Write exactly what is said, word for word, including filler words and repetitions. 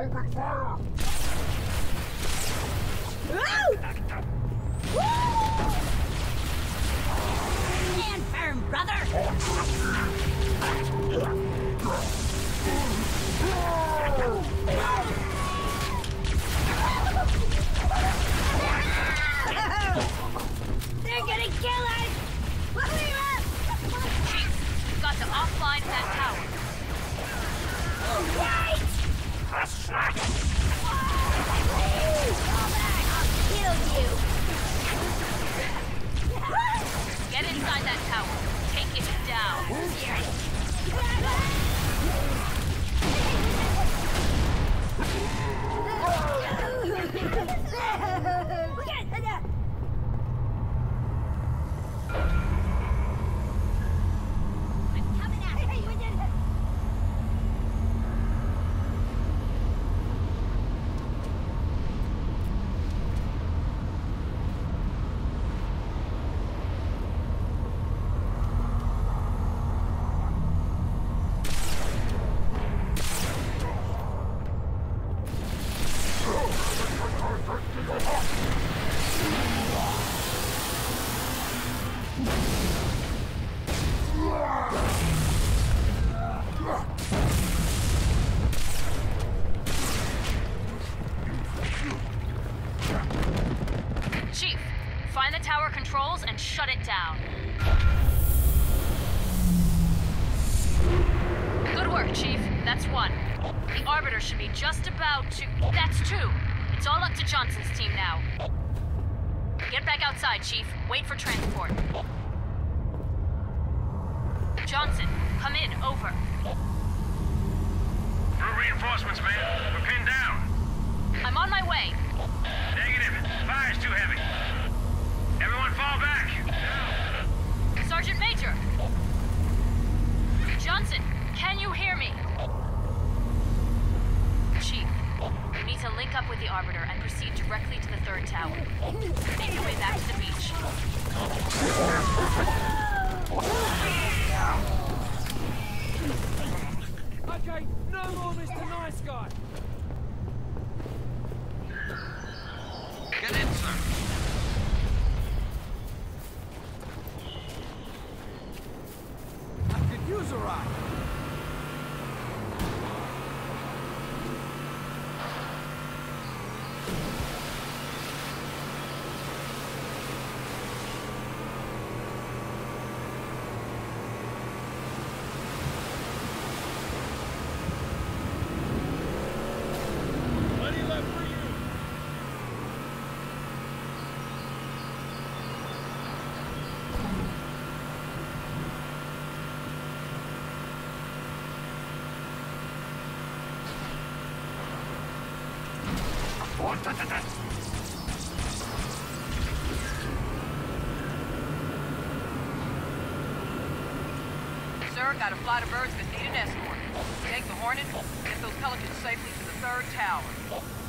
Open fire! Stand firm, brother! They're gonna kill us! Chief, you've got to offline that tower. Wait! That's right! Please! Fall back! I'll kill you! Get inside that tower. Take it down. I'm coming out! Hey, we did it! Chief, find the tower controls and shut it down. Good work, Chief. That's one. The Arbiter should be just about to... That's two. It's all up to Johnson's team now. Get back outside, Chief. Wait for transport. Johnson, come in. Over. No reinforcements, man. We're pinned down. I'm on my way. Negative. Fire's too heavy. Everyone fall back. Sergeant Major! Johnson, can you hear me? Chief, you need to link up with the Arbiter and proceed directly to the third tower. Make your way back to the beach. Okay, no more Mister Nice Guy. Get in, sir. I could use a ride. Plenty left for you. Sir, got a flight of birds that need an escort. Take the Hornet, get those Pelicans safely to the third tower.